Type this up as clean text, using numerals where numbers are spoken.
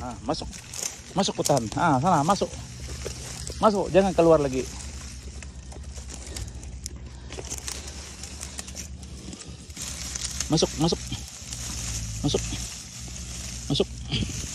Masuk. Masuk hutan. Sana masuk. Masuk, jangan keluar lagi. Masuk, masuk. Masuk. Masuk.